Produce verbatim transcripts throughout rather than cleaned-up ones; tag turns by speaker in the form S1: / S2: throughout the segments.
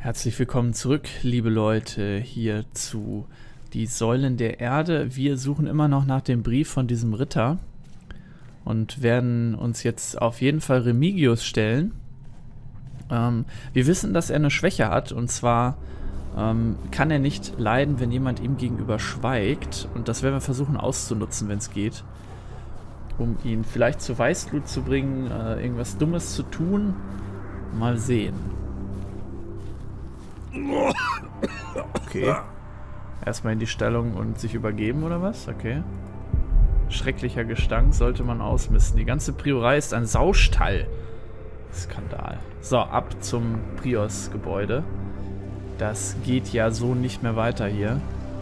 S1: Herzlich willkommen zurück, liebe Leute, hier zu die Säulen der Erde. Wir suchen immer noch nach dem Brief von diesem Ritter und werden uns jetzt auf jeden Fall Remigius stellen. Ähm, wir wissen, dass er eine Schwäche hat, und zwar ähm, kann er nicht leiden, wenn jemand ihm gegenüber schweigt, und das werden wir versuchen auszunutzen, wenn es geht, um ihn vielleicht zur Weißglut zu bringen, äh, irgendwas Dummes zu tun. Mal sehen. Okay. Erstmal in die Stellung und sich übergeben, oder was? Okay. Schrecklicher Gestank sollte man ausmisten. Die ganze Priorei ist ein Saustall. Skandal. So, ab zum Prios-Gebäude. Das geht ja so nicht mehr weiter hier.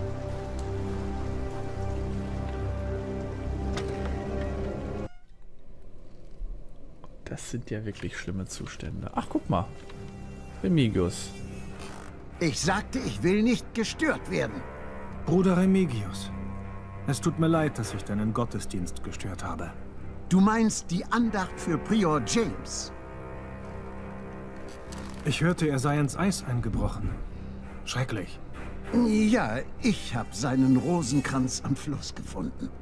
S1: Das sind ja wirklich schlimme Zustände. Ach, guck mal. Remigius.
S2: Ich sagte, ich will nicht gestört werden.
S3: Bruder Remigius, es tut mir leid, dass ich deinen Gottesdienst gestört habe.
S2: Du meinst die Andacht für Prior James?
S3: Ich hörte, er sei ins Eis eingebrochen. Schrecklich.
S2: Ja, ich habe seinen Rosenkranz am Fluss gefunden.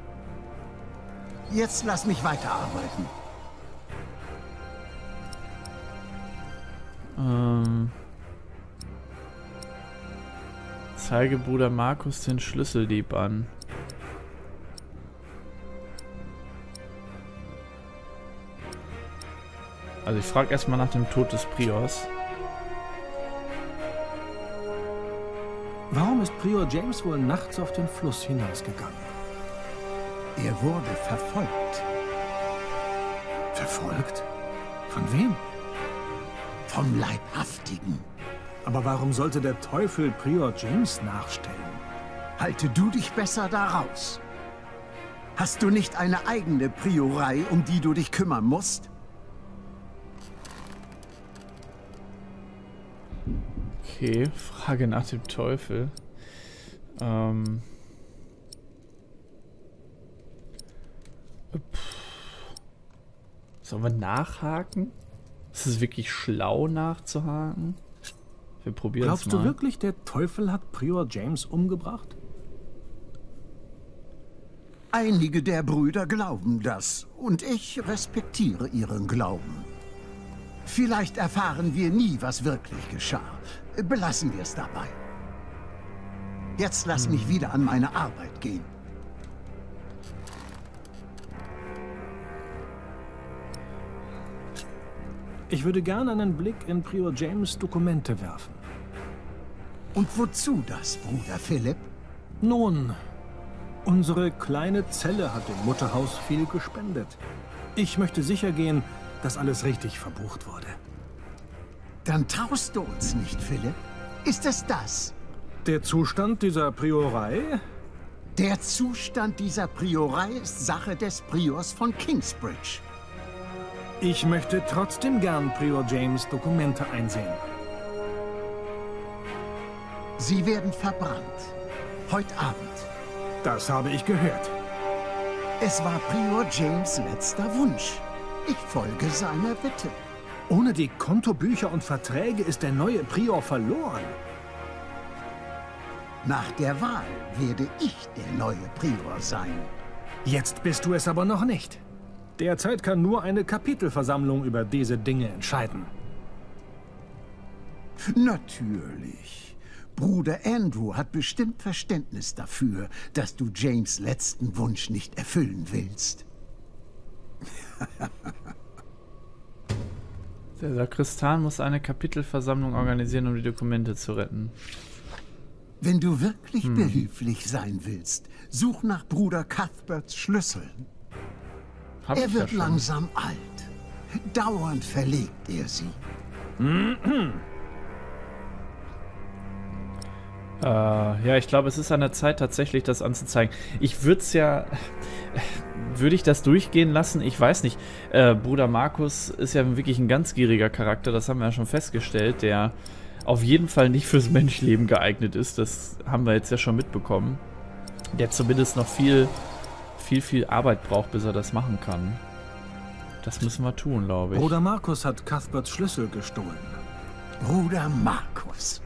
S2: Jetzt lass mich weiterarbeiten.
S1: Ähm... Zeige Bruder Markus den Schlüsseldieb an. Also ich frage erstmal nach dem Tod des Priors.
S3: Warum ist Prior James wohl nachts auf den Fluss hinausgegangen?
S2: Er wurde verfolgt.
S3: Verfolgt? Von wem?
S2: Vom Leibhaftigen.
S3: Aber warum sollte der Teufel Prior James nachstellen?
S2: Halte du dich besser da raus. Hast du nicht eine eigene Priorei, um die du dich kümmern musst?
S1: Okay, Frage nach dem Teufel. Ähm... Sollen wir nachhaken? Ist es wirklich schlau nachzuhaken? Wir probieren es mal.
S3: Glaubst du wirklich, der Teufel hat Prior James umgebracht?
S2: Einige der Brüder glauben das, und ich respektiere ihren Glauben. Vielleicht erfahren wir nie, was wirklich geschah. Belassen wir es dabei. Jetzt lass hm. mich wieder an meine Arbeit gehen.
S3: Ich würde gerne einen Blick in Prior James Dokumente werfen.
S2: Und wozu das, Bruder Philipp?
S3: Nun, unsere kleine Zelle hat dem Mutterhaus viel gespendet. Ich möchte sicher gehen, dass alles richtig verbucht wurde.
S2: Dann traust du uns nicht, Philipp. Ist es das?
S3: Der Zustand dieser Priorei?
S2: Der Zustand dieser Priorei ist Sache des Priors von Kingsbridge.
S3: Ich möchte trotzdem gern Prior James Dokumente einsehen.
S2: Sie werden verbrannt. Heute Abend.
S3: Das habe ich gehört.
S2: Es war Prior James' letzter Wunsch. Ich folge seiner Bitte.
S3: Ohne die Kontobücher und Verträge ist der neue Prior verloren.
S2: Nach der Wahl werde ich der neue Prior sein.
S3: Jetzt bist du es aber noch nicht. Derzeit kann nur eine Kapitelversammlung über diese Dinge entscheiden.
S2: Natürlich. Bruder Andrew hat bestimmt Verständnis dafür, dass du James' letzten Wunsch nicht erfüllen willst.
S1: Der Sakristan muss eine Kapitelversammlung organisieren, um die Dokumente zu retten.
S2: Wenn du wirklich
S1: hm.
S2: behilflich sein willst, such nach Bruder Cuthberts Schlüsseln.
S1: Hab
S2: er
S1: ich
S2: wird
S1: ja
S2: langsam alt. Dauernd verlegt er sie.
S1: äh, ja, ich glaube, es ist an der Zeit, tatsächlich das anzuzeigen. Ich würde es ja... Würde ich das durchgehen lassen? Ich weiß nicht. Äh, Bruder Markus ist ja wirklich ein ganz gieriger Charakter, das haben wir ja schon festgestellt, der auf jeden Fall nicht fürs Menschleben geeignet ist. Das haben wir jetzt ja schon mitbekommen. Der zumindest noch viel... viel, viel Arbeit braucht, bis er das machen kann. Das müssen wir tun, glaube ich.
S3: Bruder Markus hat Cuthberts Schlüssel gestohlen.
S2: Bruder Markus.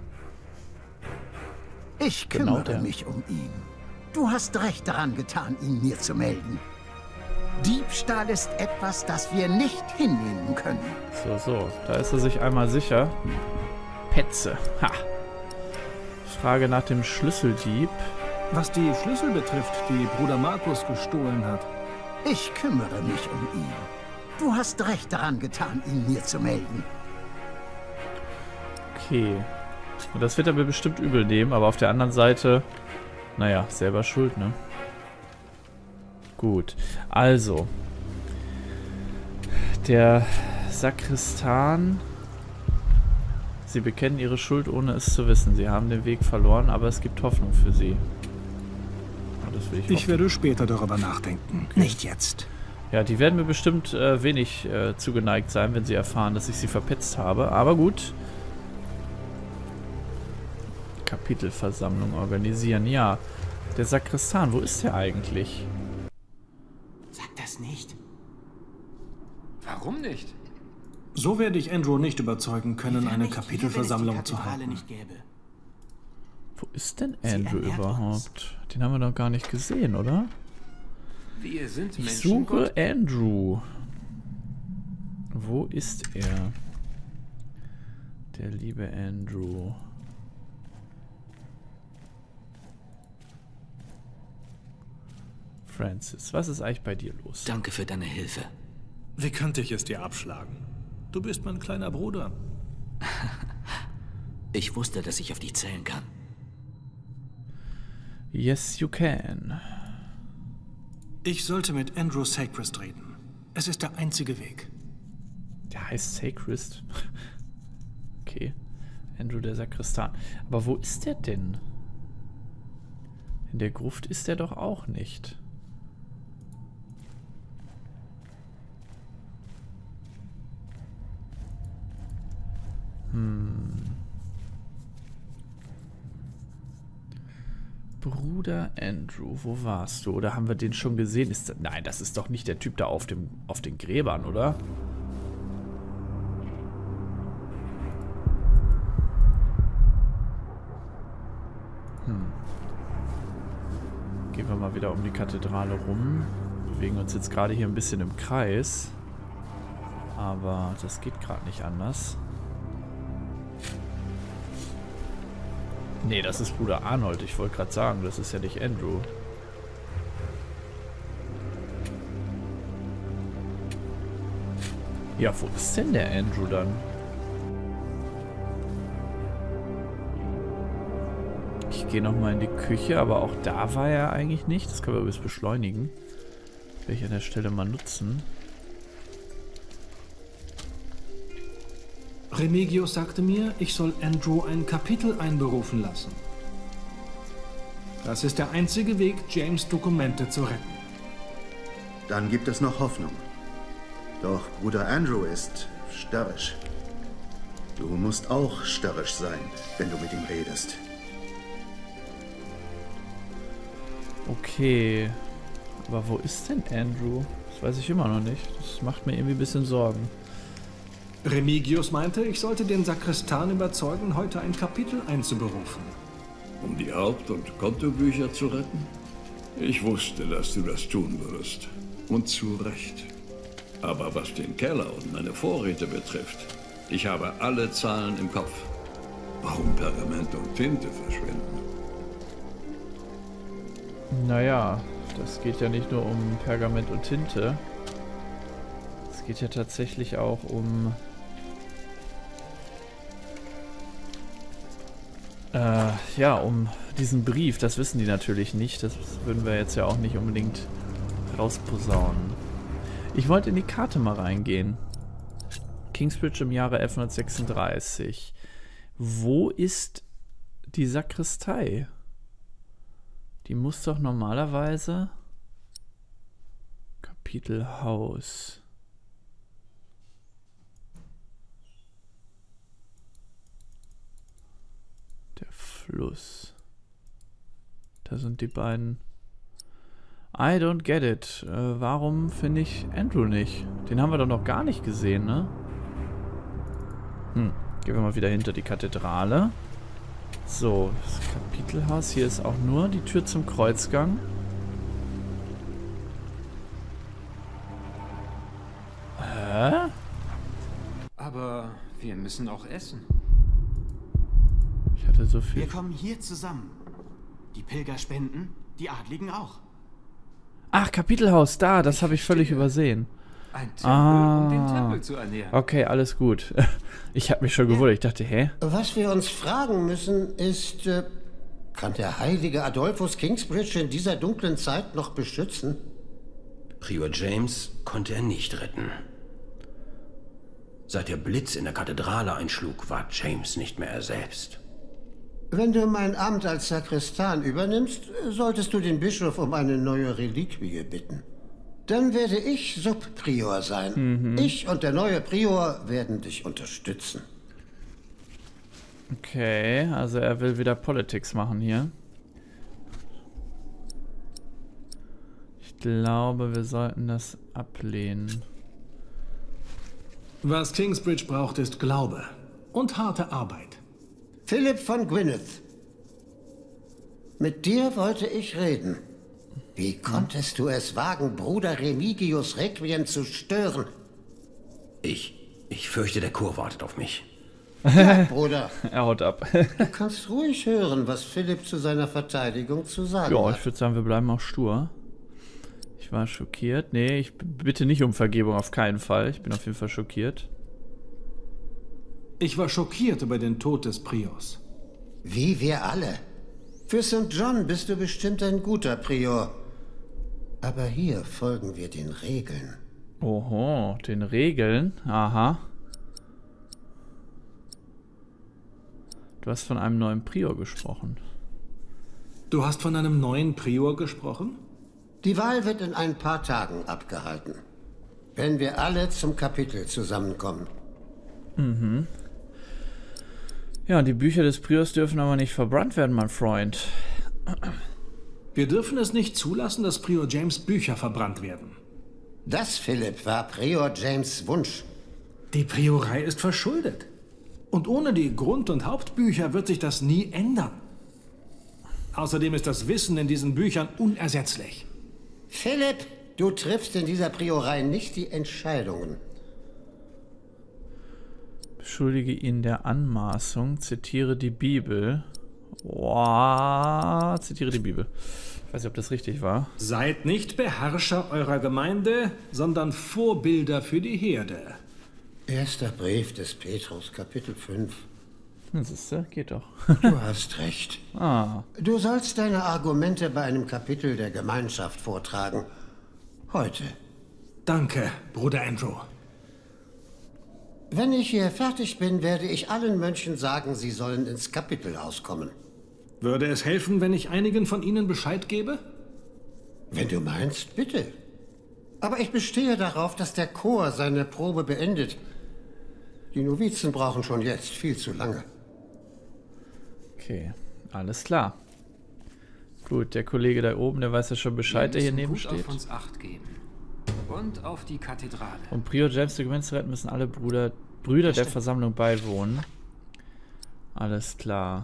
S2: Ich kümmere
S1: Genau
S2: mich um ihn. Du hast recht daran getan, ihn mir zu melden. Diebstahl ist etwas, das wir nicht hinnehmen können.
S1: So, so. Da ist er sich einmal sicher. Petze. Ha. Frage nach dem Schlüsseldieb.
S3: Was die Schlüssel betrifft, die Bruder Markus gestohlen hat.
S2: Ich kümmere mich um ihn. Du hast recht daran getan, ihn mir zu melden.
S1: Okay. Und das wird er mir bestimmt übel nehmen, aber auf der anderen Seite, naja, selber schuld, ne? Gut. Also. Der Sakristan. Sie bekennen ihre Schuld, ohne es zu wissen. Sie haben den Weg verloren, aber es gibt Hoffnung für sie. Und das will ich
S3: Ich werde später darüber nachdenken. Okay. Nicht jetzt.
S1: Ja, die werden mir bestimmt äh, wenig äh, zugeneigt sein, wenn sie erfahren, dass ich sie verpetzt habe. Aber gut. Kapitelversammlung organisieren. Ja, der Sakristan, wo ist der eigentlich?
S4: Sag das nicht. Warum nicht?
S3: So werde ich Andrew nicht überzeugen können, eine Kapitelversammlung zu halten.
S1: Wo ist denn Andrew überhaupt? Den haben wir noch gar nicht gesehen, oder?
S4: Wir sind
S1: Ich suche Andrew. Wo ist er? Der liebe Andrew. Francis, was ist eigentlich bei dir los?
S4: Danke für deine Hilfe.
S3: Wie könnte ich es dir abschlagen? Du bist mein kleiner Bruder.
S4: Ich wusste, dass ich auf dich zählen kann.
S1: Yes, you can.
S3: Ich sollte mit Andrew Sackrest reden. Es ist der einzige Weg.
S1: Der heißt Sackrest. Okay. Andrew der Sakristan. Aber wo ist der denn? In der Gruft ist er doch auch nicht. Hm. Bruder Andrew, wo warst du? Oder haben wir den schon gesehen? Ist das, nein, das ist doch nicht der Typ da auf dem auf den Gräbern, oder? Hm. Gehen wir mal wieder um die Kathedrale rum. Bewegen uns jetzt gerade hier ein bisschen im Kreis. Aber das geht gerade nicht anders. Nee, das ist Bruder Arnold. Ich wollte gerade sagen, das ist ja nicht Andrew. Ja, wo ist denn der Andrew dann? Ich gehe nochmal in die Küche, aber auch da war er eigentlich nicht. Das können wir übrigens beschleunigen. Werde ich an der Stelle mal nutzen.
S3: Remigius sagte mir, ich soll Andrew ein Kapitel einberufen lassen. Das ist der einzige Weg, James' Dokumente zu retten.
S5: Dann gibt es noch Hoffnung. Doch Bruder Andrew ist störrisch. Du musst auch störrisch sein, wenn du mit ihm redest.
S1: Okay. Aber wo ist denn Andrew? Das weiß ich immer noch nicht. Das macht mir irgendwie ein bisschen Sorgen.
S3: Remigius meinte, ich sollte den Sakristan überzeugen, heute ein Kapitel einzuberufen.
S6: Um die Haupt- und Kontobücher zu retten? Ich wusste, dass du das tun würdest. Und zu Recht. Aber was den Keller und meine Vorräte betrifft, ich habe alle Zahlen im Kopf. Warum Pergament und Tinte verschwinden?
S1: Naja, das geht ja nicht nur um Pergament und Tinte. Es geht ja tatsächlich auch um... Äh, ja, um diesen Brief. Das wissen die natürlich nicht. Das würden wir jetzt ja auch nicht unbedingt rausposaunen. Ich wollte in die Karte mal reingehen. Kingsbridge im Jahre elfhundertsechsunddreißig. Wo ist die Sakristei? Die muss doch normalerweise... Kapitelhaus. Der Fluss. Da sind die beiden. I don't get it. Äh, warum finde ich Andrew nicht? Den haben wir doch noch gar nicht gesehen, ne? Hm. Gehen wir mal wieder hinter die Kathedrale. So, das Kapitelhaus. Hier ist auch nur die Tür zum Kreuzgang. Hä?
S7: Aber wir müssen auch essen.
S1: Ich hatte so viel...
S4: Wir kommen hier zusammen. Die Pilger spenden, die Adligen auch.
S1: Ach, Kapitelhaus, da, das habe ich völlig übersehen.
S7: Ein Tempel,
S1: Ah.
S7: um den Tempel zu ernähren.
S1: Okay, alles gut. Ich habe mich schon gewundert. Ich dachte, hä?
S8: Was wir uns fragen müssen, ist, äh, kann der heilige Adolphus Kingsbridge in dieser dunklen Zeit noch beschützen?
S9: Prior James konnte er nicht retten. Seit der Blitz in der Kathedrale einschlug, war James nicht mehr er selbst.
S8: Wenn du mein Amt als Sakristan übernimmst, solltest du den Bischof um eine neue Reliquie bitten. Dann werde ich Subprior sein. Mhm. Ich und der neue Prior werden dich unterstützen.
S1: Okay, also er will wieder Politics machen hier. Ich glaube, wir sollten das ablehnen.
S3: Was Kingsbridge braucht, ist Glaube und harte Arbeit.
S8: Philipp von Gwynedd. Mit dir wollte ich reden. Wie konntest du es wagen, Bruder Remigius Requiem zu stören?
S9: Ich, ich fürchte, der Chor wartet auf mich.
S8: Ja, Bruder.
S1: Er haut ab.
S8: Du kannst ruhig hören, was Philipp zu seiner Verteidigung zu sagen
S1: Ja,
S8: hat.
S1: ich würde sagen, wir bleiben auch stur. Ich war schockiert. Nee, ich bitte nicht um Vergebung, auf keinen Fall. Ich bin auf jeden Fall schockiert.
S3: Ich war schockiert über den Tod des Priors.
S8: Wie wir alle. Für Sankt John bist du bestimmt ein guter Prior. Aber hier folgen wir den Regeln.
S1: Oho, den Regeln? Aha. Du hast von einem neuen Prior gesprochen.
S3: Du hast von einem neuen Prior gesprochen?
S8: Die Wahl wird in ein paar Tagen abgehalten. Wenn wir alle zum Kapitel zusammenkommen.
S1: Mhm. Ja, die Bücher des Priors dürfen aber nicht verbrannt werden, mein Freund.
S3: Wir dürfen es nicht zulassen, dass Prior James Bücher verbrannt werden.
S8: Das, Philipp, war Prior James' Wunsch.
S3: Die Priorei ist verschuldet. Und ohne die Grund- und Hauptbücher wird sich das nie ändern. Außerdem ist das Wissen in diesen Büchern unersetzlich.
S8: Philipp, du triffst in dieser Priorei nicht die Entscheidungen.
S1: Beschuldige ihn der Anmaßung, zitiere die Bibel. Wow, zitiere die Bibel. Ich weiß nicht, ob das richtig war.
S3: Seid nicht Beherrscher eurer Gemeinde, sondern Vorbilder für die Herde.
S8: Erster Brief des Petrus, Kapitel fünf.
S1: Das ist, geht doch.
S8: Du hast recht.
S1: Ah.
S8: Du sollst deine Argumente bei einem Kapitel der Gemeinschaft vortragen. Heute.
S3: Danke, Bruder Andrew.
S8: Wenn ich hier fertig bin, werde ich allen Mönchen sagen, sie sollen ins Kapitelhaus kommen.
S3: Würde es helfen, wenn ich einigen von ihnen Bescheid gebe?
S8: Wenn du meinst, bitte. Aber ich bestehe darauf, dass der Chor seine Probe beendet. Die Novizen brauchen schon jetzt viel zu lange.
S1: Okay, alles klar. Gut, der Kollege da oben, der weiß ja schon Bescheid, der hier neben steht.
S7: Auf uns Acht geben. Und auf die Kathedrale.
S1: Um Prior James zu gewinnen zu retten, müssen alle Brüder, Brüder der Versammlung beiwohnen. Alles klar.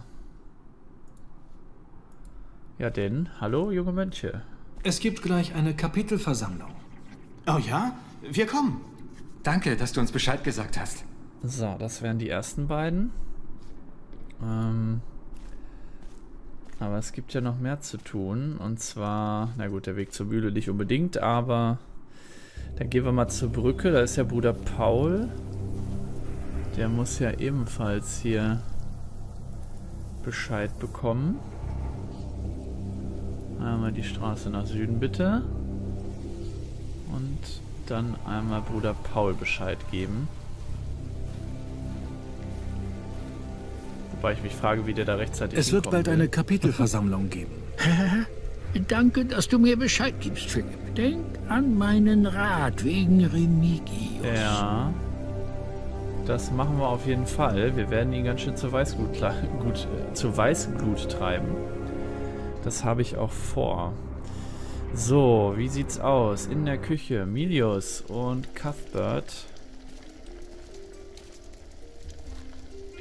S1: Ja denn, hallo junge Mönche.
S3: Es gibt gleich eine Kapitelversammlung.
S4: Oh ja? Wir kommen.
S7: Danke, dass du uns Bescheid gesagt hast.
S1: So, das wären die ersten beiden. Ähm, aber es gibt ja noch mehr zu tun. Und zwar, na gut, der Weg zur Mühle nicht unbedingt, aber dann gehen wir mal zur Brücke. Da ist ja Bruder Paul. Der muss ja ebenfalls hier Bescheid bekommen. Einmal die Straße nach Süden, bitte. Und dann einmal Bruder Paul Bescheid geben. Wobei ich mich frage, wie der da rechtzeitig
S3: Es wird
S1: hinkommen
S3: bald
S1: will.
S3: eine Kapitelversammlung geben.
S10: Danke, dass du mir Bescheid gibst, Philipp. Denk an meinen Rat wegen Remigius.
S1: Ja. Das machen wir auf jeden Fall. Wir werden ihn ganz schön zur Weißglut, gut, äh, zur Weißglut treiben. Das habe ich auch vor. So, wie sieht's aus? In der Küche, Milius und Cuthbert.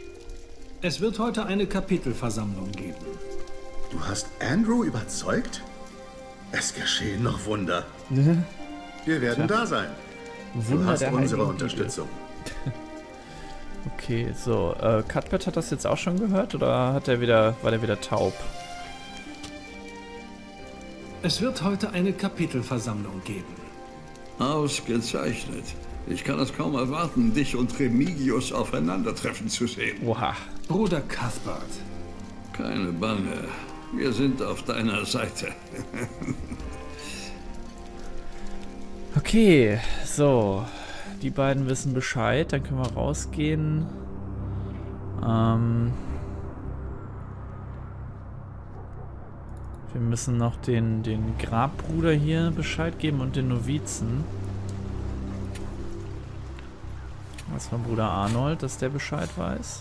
S3: Es wird heute eine Kapitelversammlung geben.
S5: Du hast Andrew überzeugt? Es geschehen noch Wunder. Wir werden da sein.
S1: Wunder
S5: du hast
S1: der
S5: unsere
S1: Heiligen
S5: Unterstützung.
S1: Okay, so. Äh, Cuthbert hat das jetzt auch schon gehört oder hat er wieder, war der wieder taub?
S3: Es wird heute eine Kapitelversammlung geben.
S6: Ausgezeichnet. Ich kann es kaum erwarten, dich und Remigius aufeinandertreffen zu sehen.
S1: Oha.
S3: Bruder Cuthbert.
S6: Keine Bange. Wir sind auf deiner Seite.
S1: Okay, so. Die beiden wissen Bescheid. Dann können wir rausgehen. Ähm... Wir müssen noch den, den Grabbruder hier Bescheid geben und den Novizen. Was von Bruder Arnold, dass der Bescheid weiß.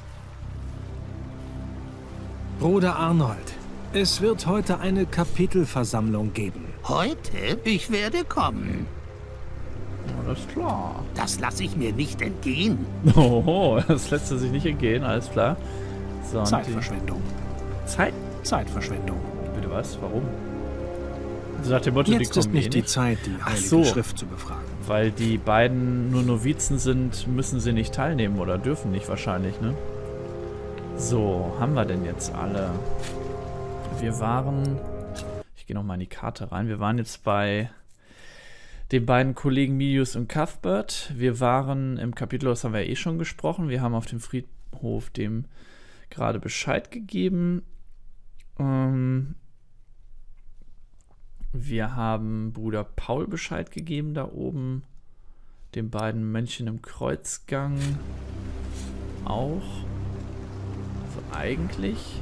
S3: Bruder Arnold, es wird heute eine Kapitelversammlung geben.
S10: Heute? Ich werde kommen.
S1: Alles klar.
S10: Das lasse ich mir nicht entgehen.
S1: Oh, das lässt sich nicht entgehen, alles klar. So,
S3: Zeitverschwendung.
S1: Zeit?
S3: Zeitverschwendung.
S1: Bitte was? Warum? So nach dem Motto,
S3: Jetzt
S1: die
S3: ist
S1: kommen
S3: nicht
S1: eh
S3: die
S1: nicht.
S3: Zeit, die
S1: Ach
S3: Heilige
S1: so.
S3: Schrift zu befragen.
S1: Weil die beiden nur Novizen sind, müssen sie nicht teilnehmen oder dürfen nicht wahrscheinlich, ne? So, haben wir denn jetzt alle? Wir waren... Ich gehe nochmal in die Karte rein. Wir waren jetzt bei den beiden Kollegen Milius und Cuthbert. Wir waren im Kapitel, das haben wir eh schon gesprochen. Wir haben auf dem Friedhof dem gerade Bescheid gegeben. Ähm... Wir haben Bruder Paul Bescheid gegeben da oben. Den beiden Mönchen im Kreuzgang auch. Also eigentlich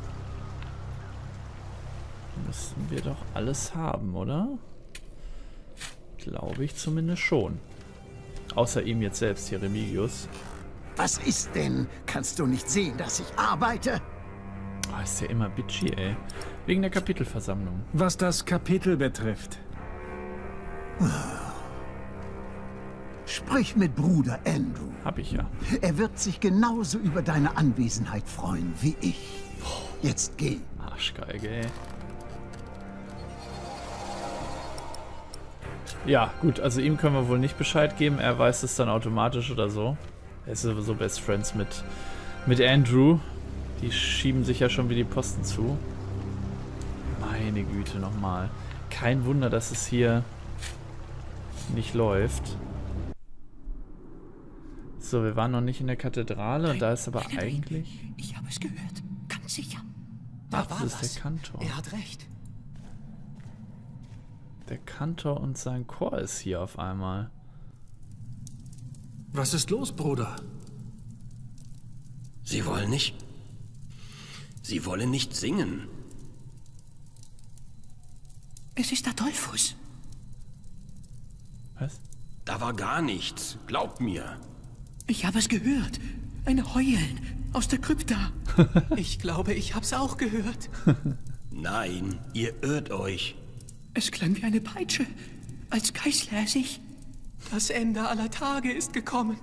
S1: müssten wir doch alles haben, oder? Glaube ich zumindest schon. Außer ihm jetzt selbst, hier Remigius.
S2: Was ist denn? Kannst du nicht sehen, dass ich arbeite?
S1: Oh, ist ja immer bitchy, ey. Wegen der Kapitelversammlung.
S3: Was das Kapitel betrifft.
S2: Sprich mit Bruder Andrew.
S1: Hab ich ja.
S2: Er wird sich genauso über deine Anwesenheit freuen wie ich. Jetzt geh.
S1: Arschgeige, ey. Ja, gut, also ihm können wir wohl nicht Bescheid geben. Er weiß es dann automatisch oder so. Er ist sowieso Best Friends mit, mit Andrew. Die schieben sich ja schon wie die Posten zu. Meine Güte, nochmal. Kein Wunder, dass es hier nicht läuft. So, wir waren noch nicht in der Kathedrale und da ist aber eigentlich...
S10: Ich habe es gehört, ganz sicher.
S1: Ach, das ist der Kantor.
S4: Er hat recht.
S1: Der Kantor und sein Chor ist hier auf einmal.
S3: Was ist los, Bruder?
S9: Sie wollen nicht... Sie wollen nicht singen.
S10: Es ist Adolphus.
S1: Was?
S9: Da war gar nichts. Glaubt mir.
S10: Ich habe es gehört. Ein Heulen aus der Krypta.
S4: Ich glaube, ich hab's auch gehört.
S9: Nein, ihr irrt euch.
S10: Es klang wie eine Peitsche, als Geißler er sich.
S4: Das Ende aller Tage ist gekommen.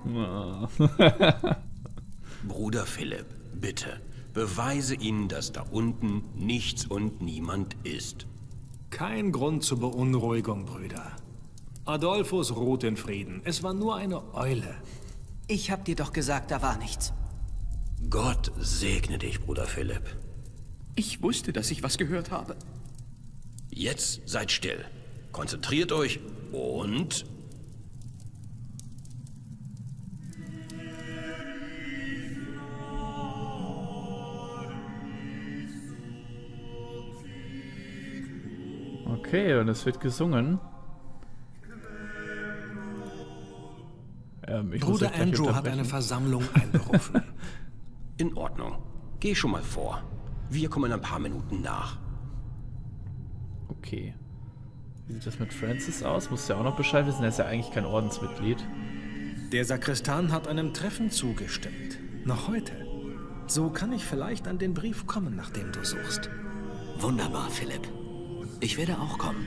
S9: Bruder Philipp, bitte, beweise ihnen, dass da unten nichts und niemand ist.
S3: Kein Grund zur Beunruhigung, Brüder. Adolphus ruht in Frieden. Es war nur eine Eule.
S4: Ich hab dir doch gesagt, da war nichts.
S9: Gott segne dich, Bruder Philipp.
S10: Ich wusste, dass ich was gehört habe.
S9: Jetzt seid still. Konzentriert euch und...
S1: Okay, und es wird gesungen. Ähm, ich
S3: Bruder Andrew hat eine Versammlung einberufen.
S9: In Ordnung. Geh schon mal vor. Wir kommen in ein paar Minuten nach.
S1: Okay. Wie sieht das mit Francis aus? Muss ja auch noch Bescheid wissen. Er ist ja eigentlich kein Ordensmitglied.
S3: Der Sakristan hat einem Treffen zugestimmt. Noch heute. So kann ich vielleicht an den Brief kommen, nach dem du suchst.
S10: Wunderbar, Philipp. Ich werde auch kommen.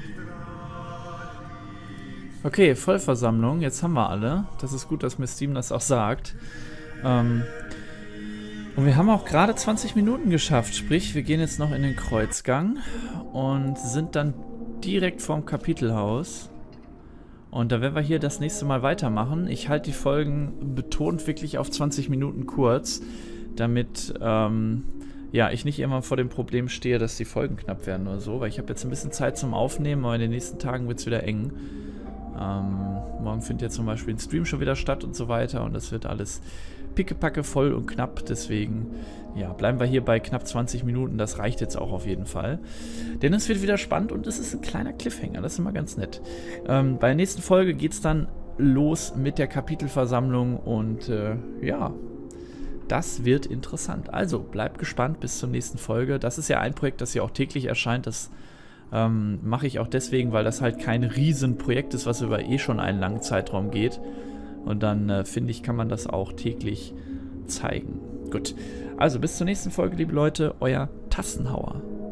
S1: Okay, Vollversammlung. Jetzt haben wir alle. Das ist gut, dass mir Steam das auch sagt. Ähm, Und wir haben auch gerade zwanzig Minuten geschafft, sprich, wir gehen jetzt noch in den Kreuzgang und sind dann direkt vorm Kapitelhaus. Und da werden wir hier das nächste Mal weitermachen. Ich halte die Folgen betont wirklich auf zwanzig Minuten kurz, damit ähm, ja, ich nicht immer vor dem Problem stehe, dass die Folgen knapp werden oder so, weil ich habe jetzt ein bisschen Zeit zum Aufnehmen, aber in den nächsten Tagen wird es wieder eng. Ähm, morgen findet ja zum Beispiel ein Stream schon wieder statt und so weiter und das wird alles pickepacke voll und knapp, deswegen ja, bleiben wir hier bei knapp zwanzig Minuten, das reicht jetzt auch auf jeden Fall. Denn es wird wieder spannend und es ist ein kleiner Cliffhanger, das ist immer ganz nett. Ähm, bei der nächsten Folge geht es dann los mit der Kapitelversammlung und äh, ja, das wird interessant. Also bleibt gespannt bis zur nächsten Folge. Das ist ja ein Projekt, das ja auch täglich erscheint, das ähm, mache ich auch deswegen, weil das halt kein Riesenprojekt ist, was über eh schon einen langen Zeitraum geht. Und dann, äh, finde ich, kann man das auch täglich zeigen. Gut, also bis zur nächsten Folge, liebe Leute, euer Tassenhauer.